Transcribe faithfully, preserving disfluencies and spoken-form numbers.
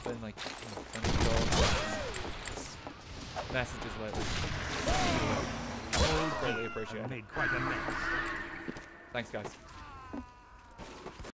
been like messages lately. Greatly appreciate it. Made quite a mess. Thanks, guys.